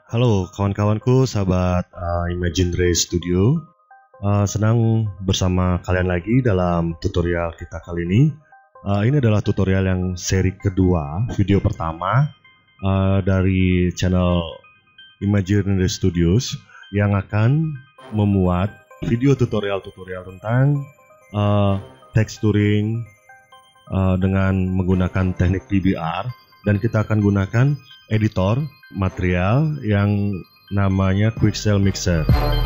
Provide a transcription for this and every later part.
Halo kawan-kawanku, sahabat Imagine Ray Studio. Senang bersama kalian lagi dalam tutorial kita kali ini. Ini adalah tutorial yang seri kedua, video pertama dari channel Imagine Ray Studios yang akan memuat video tutorial-tutorial tentang texturing dengan menggunakan teknik PBR, dan kita akan gunakan editor material yang namanya Quixel Mixer.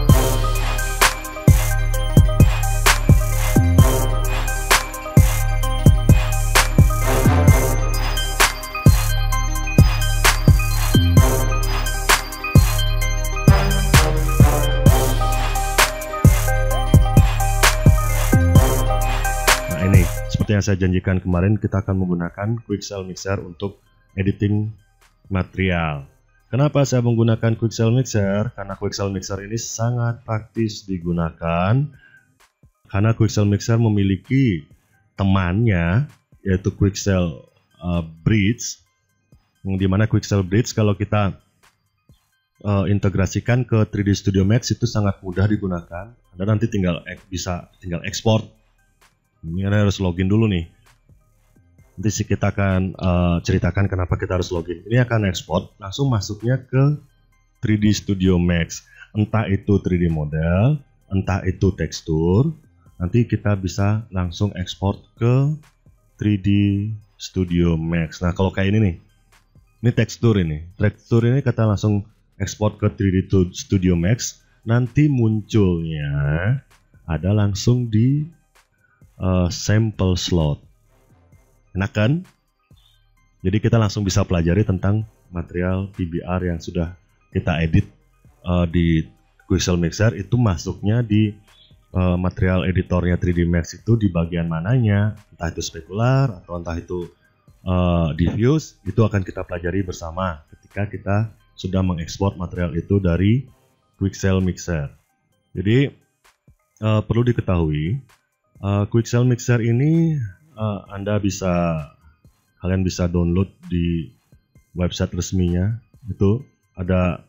Nah ini, seperti yang saya janjikan kemarin, kita akan menggunakan Quixel Mixer untuk editing material. Kenapa saya menggunakan Quixel Mixer? Karena Quixel Mixer ini sangat praktis digunakan. Karena Quixel Mixer memiliki temannya, yaitu Quixel Bridge. Di mana Quixel Bridge kalau kita integrasikan ke 3D Studio Max itu sangat mudah digunakan. Anda nanti tinggal ekspor. Ini Anda harus login dulu nih. Nanti kita akan ceritakan kenapa kita harus login. Ini akan ekspor, langsung masuknya ke 3D Studio Max. Entah itu 3D model, entah itu tekstur. Nanti kita bisa langsung ekspor ke 3D Studio Max. Nah kalau kayak ini nih, ini tekstur ini. Tekstur ini kita langsung ekspor ke 3D Studio Max. Nanti munculnya ada langsung di sample slot. Enak kan? Jadi kita langsung bisa pelajari tentang material PBR yang sudah kita edit di Quixel Mixer. Itu masuknya di material editornya 3D Max itu di bagian mananya, entah itu spekular atau entah itu diffuse. Itu akan kita pelajari bersama ketika kita sudah mengekspor material itu dari Quixel Mixer. Jadi perlu diketahui, Quixel Mixer ini kalian bisa download di website resminya. Itu ada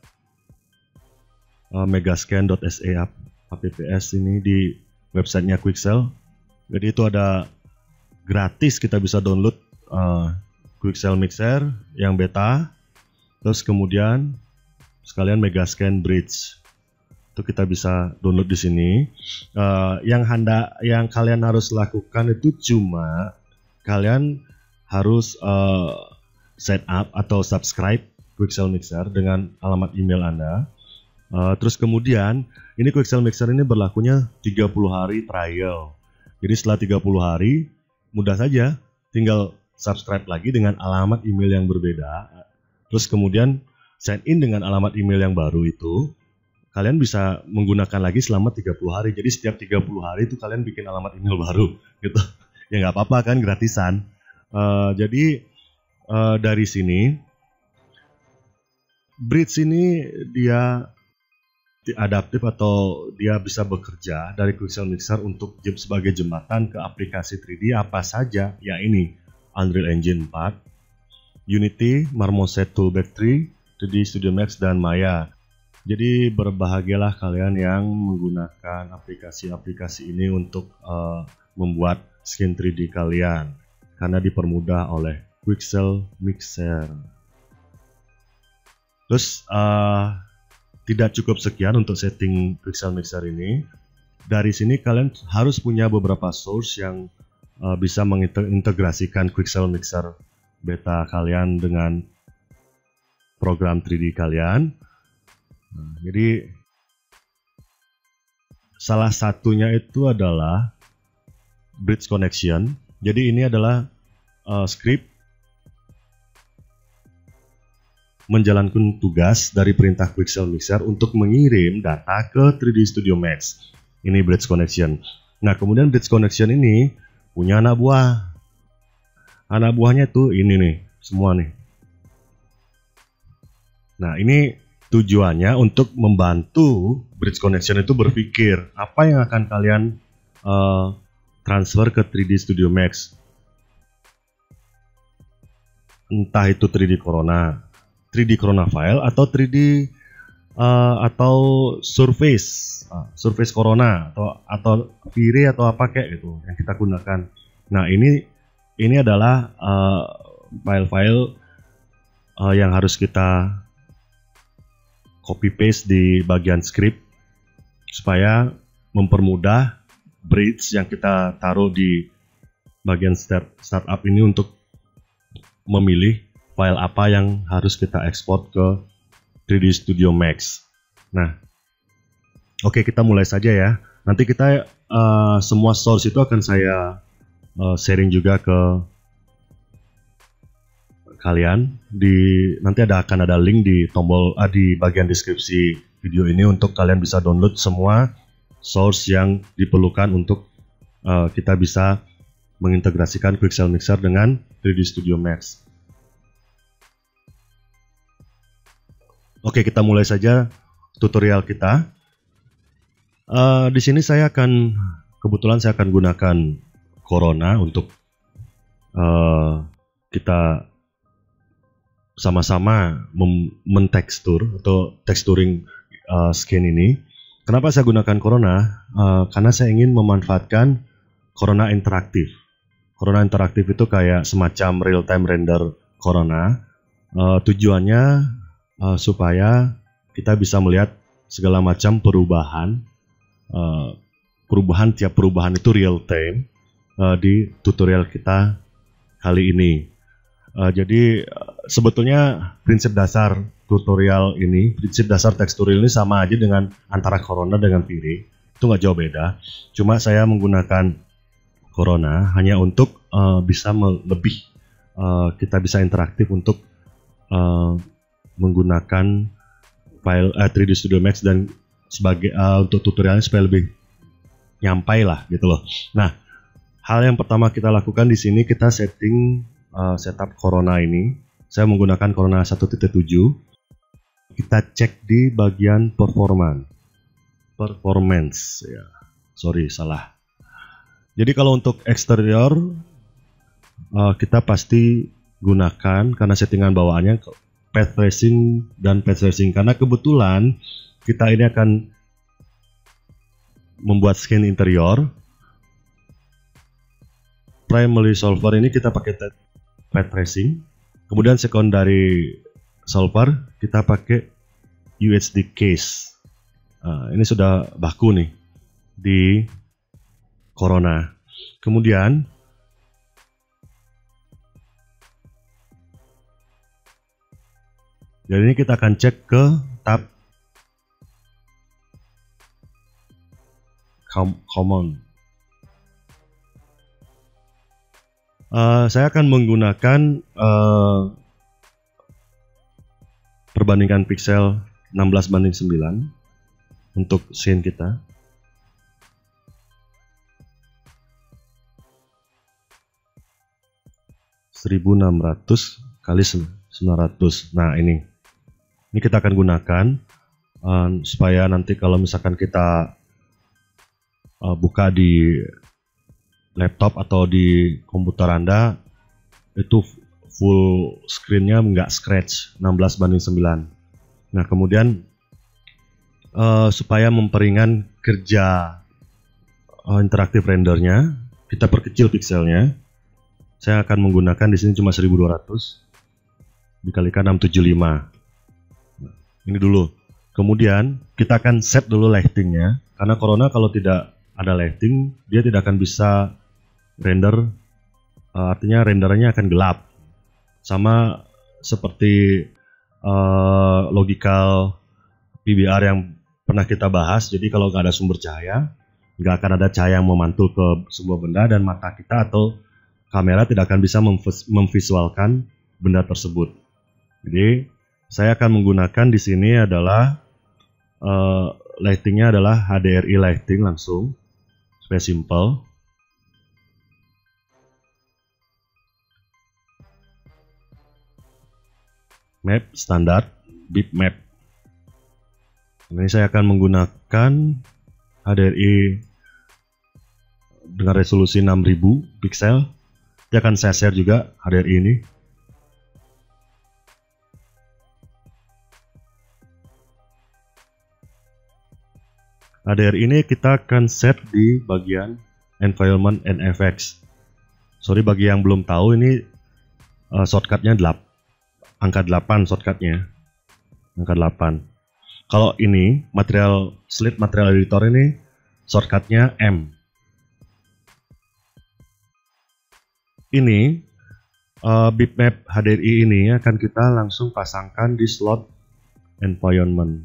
megascan.se apps ini di websitenya Quixel. Jadi itu ada gratis, kita bisa download Quixel Mixer yang beta. Terus kemudian sekalian Megascan Bridge. Itu kita bisa download di sini. Yang kalian harus lakukan itu cuma kalian harus set up atau subscribe Quixel Mixer dengan alamat email Anda. Terus kemudian ini Quixel Mixer ini berlakunya 30 hari trial. Jadi setelah 30 hari mudah saja, tinggal subscribe lagi dengan alamat email yang berbeda. Terus kemudian sign in dengan alamat email yang baru itu. Kalian bisa menggunakan lagi selama 30 hari. Jadi setiap 30 hari itu kalian bikin alamat email baru gitu. Ya nggak apa-apa kan, gratisan. Jadi dari sini Bridge ini dia adaptif atau dia bisa bekerja dari Quixel Mixer untuk sebagai jembatan ke aplikasi 3D apa saja. Ya ini Unreal Engine 4, Unity, Marmoset Toolbag 3, 3D Studio Max, dan Maya. Jadi berbahagialah kalian yang menggunakan aplikasi-aplikasi ini untuk membuat skin 3D kalian, karena dipermudah oleh Quixel Mixer. Terus tidak cukup sekian untuk setting Quixel Mixer ini. Dari sini kalian harus punya beberapa source yang bisa mengintegrasikan Quixel Mixer beta kalian dengan program 3D kalian. Nah, jadi salah satunya itu adalah Bridge Connection. Jadi ini adalah script menjalankan tugas dari perintah Quixel Mixer untuk mengirim data ke 3D Studio Max. Ini Bridge Connection. Nah kemudian Bridge Connection ini punya anak buah. Anak buahnya tuh ini nih, semua nih. Nah ini tujuannya untuk membantu Bridge Connection itu berpikir apa yang akan kalian transfer ke 3D Studio Max. Entah itu 3D Corona, 3D Corona file atau 3D atau Surface Corona atau Vire atau apa kayak gitu yang kita gunakan. Nah ini adalah file-file yang harus kita copy paste di bagian script supaya mempermudah bridge yang kita taruh di bagian startup ini untuk memilih file apa yang harus kita ekspor ke 3D Studio Max. Nah, oke, kita mulai saja ya. Nanti kita semua source itu akan saya sharing juga ke kalian. Nanti akan ada link di tombol di bagian deskripsi video ini untuk kalian bisa download semua source yang diperlukan untuk kita bisa mengintegrasikan Quixel Mixer dengan 3D Studio Max. Oke, kita mulai saja tutorial kita. Di sini kebetulan saya akan gunakan Corona untuk kita sama-sama mentekstur atau texturing skin ini. Kenapa saya gunakan Corona? Karena saya ingin memanfaatkan Corona interaktif. Corona interaktif itu kayak semacam real-time render Corona. Tujuannya supaya kita bisa melihat segala macam perubahan. Tiap perubahan itu real time di tutorial kita kali ini. Jadi sebetulnya prinsip dasar teksturil ini sama aja dengan antara Corona dengan Vire. Itu nggak jauh beda. Cuma saya menggunakan Corona hanya untuk kita bisa interaktif untuk menggunakan file 3D Studio Max dan untuk tutorialnya supaya lebih nyampai lah gitu loh. Nah, hal yang pertama kita lakukan di sini kita setup Corona ini. Saya menggunakan Corona 1.7. Kita cek di bagian performance ya. Sorry, salah. Jadi kalau untuk eksterior kita pasti gunakan karena settingan bawaannya path tracing dan path tracing karena kebetulan kita ini akan membuat skin interior. Primary solver ini kita pakai path tracing, kemudian secondary solver kita pakai UHD case. Ini sudah baku nih di Corona. Kemudian jadi ini kita akan cek ke tab common. Saya akan menggunakan perbandingan pixel 16:9 untuk scene kita. (1600x900). Nah ini kita akan gunakan supaya nanti kalau misalkan kita buka di laptop atau di komputer Anda itu full screen-nya nggak scratch 16:9. Nah kemudian supaya memperingan kerja interaktif rendernya, kita perkecil pixelnya. Saya akan menggunakan di sini cuma 1200 dikalikan 675. Nah, ini dulu. Kemudian kita akan set dulu lighting-nya karena Corona kalau tidak ada lighting dia tidak akan bisa render, artinya renderannya akan gelap. Sama seperti logical PBR yang pernah kita bahas. Jadi kalau nggak ada sumber cahaya, nggak akan ada cahaya yang memantul ke sebuah benda dan mata kita atau kamera tidak akan bisa memvisualkan benda tersebut. Jadi saya akan menggunakan di sini adalah lightingnya adalah HDRI lighting langsung supaya simple. Map standar bitmap. Ini saya akan menggunakan HDRI dengan resolusi 6000 pixel. Dia akan saya share juga HDRI ini. HDR ini kita akan set di bagian Environment and Effects. Sorry bagi yang belum tahu, ini shortcutnya angka 8 shortcutnya. Angka 8. Kalau ini Slate Material Editor ini shortcutnya M. Ini bitmap HDRI ini akan kita langsung pasangkan di slot environment.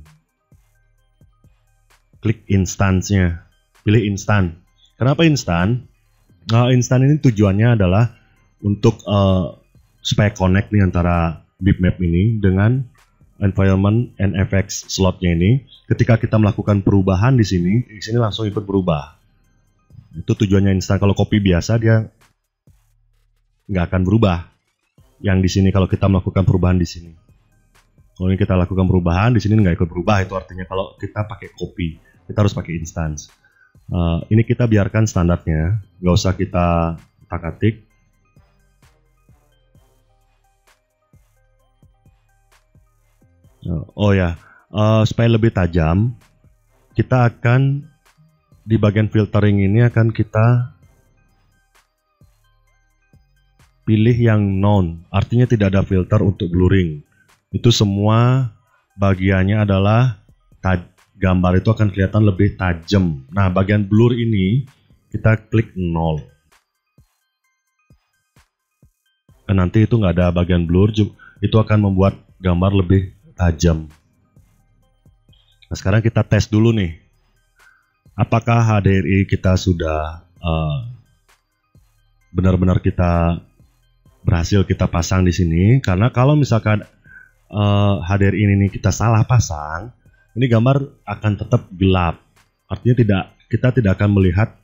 Klik instance-nya, pilih instan. Kenapa instan? Instan ini tujuannya adalah untuk supaya connect nih antara bitmap ini dengan environment and effects slotnya ini. Ketika kita melakukan perubahan di sini langsung ikut berubah. Itu tujuannya instan. Kalau copy biasa dia nggak akan berubah. Yang di sini kalau kita melakukan perubahan di sini. Kalau ini kita lakukan perubahan di sini nggak ikut berubah. Itu artinya kalau kita pakai copy, kita harus pakai instance. Ini kita biarkan standarnya, nggak usah kita otak-atik. Oh ya, supaya lebih tajam, kita akan di bagian filtering ini akan kita pilih yang none, artinya tidak ada filter untuk blurring. Itu semua bagiannya adalah gambar itu akan kelihatan lebih tajam. Nah, bagian blur ini kita klik 0. Dan nanti itu nggak ada bagian blur, itu akan membuat gambar lebih tajam. Nah, sekarang kita tes dulu nih. Apakah HDRI kita sudah benar-benar kita berhasil kita pasang di sini? Karena kalau misalkan HDRI ini kita salah pasang, ini gambar akan tetap gelap. Artinya kita tidak akan melihat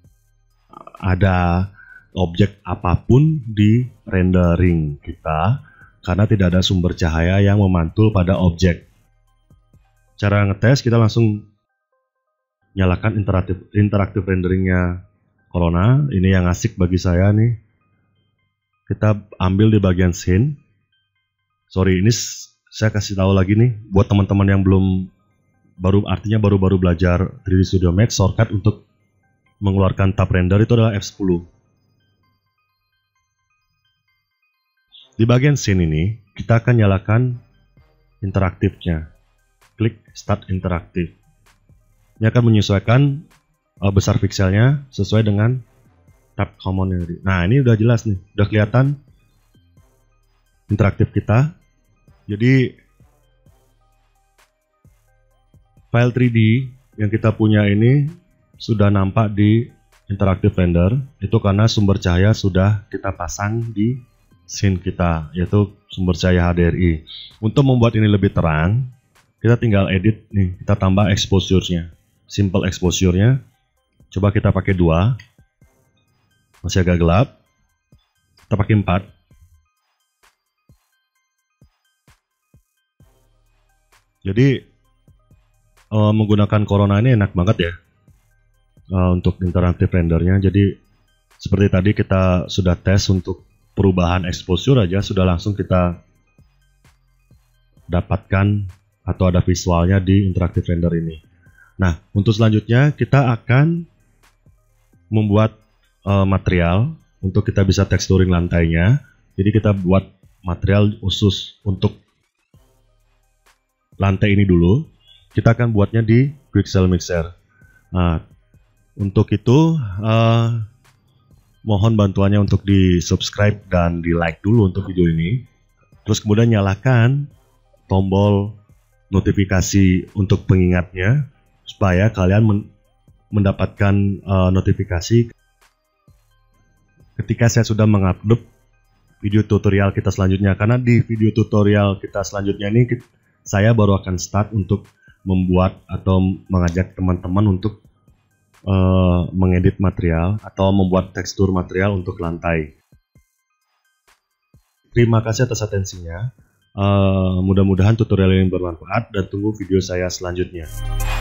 ada objek apapun di rendering kita karena tidak ada sumber cahaya yang memantul pada objek. Cara ngetes, kita langsung nyalakan interaktif renderingnya Corona. Ini yang asik bagi saya nih. Kita ambil di bagian scene. Sorry, ini saya kasih tahu lagi nih buat teman-teman yang baru belajar 3D Studio Max, shortcut untuk mengeluarkan tab render itu adalah F10. Di bagian scene ini kita akan nyalakan interaktifnya. Klik Start Interaktif. Ini akan menyesuaikan besar pixelnya sesuai dengan tab common ini. Nah, ini udah jelas nih, udah kelihatan interaktif kita. Jadi file 3D yang kita punya ini sudah nampak di interaktif render. Itu karena sumber cahaya sudah kita pasang di scene kita, yaitu sumber cahaya HDRI. Untuk membuat ini lebih terang, kita tinggal edit nih, kita tambah exposure-nya, simple exposure-nya. Coba kita pakai 2. Masih agak gelap. Kita pakai 4. Jadi menggunakan Corona ini enak banget ya untuk interaktif rendernya. Jadi seperti tadi kita sudah tes untuk perubahan exposure aja sudah langsung kita dapatkan atau ada visualnya di interaktif render ini. Nah, untuk selanjutnya kita akan membuat material untuk kita bisa texturing lantainya. Jadi kita buat material khusus untuk lantai ini dulu. Kita akan buatnya di Quixel Mixer. Nah, untuk itu mohon bantuannya untuk di subscribe dan di like dulu untuk video ini. Terus kemudian nyalakan tombol notifikasi untuk pengingatnya supaya kalian mendapatkan notifikasi ketika saya sudah mengupload video tutorial kita selanjutnya. Karena di video tutorial kita selanjutnya ini saya baru akan start untuk membuat atau mengajak teman-teman untuk mengedit material atau membuat tekstur material untuk lantai. Terima kasih atas atensinya. Mudah-mudahan tutorial ini bermanfaat dan tunggu video saya selanjutnya.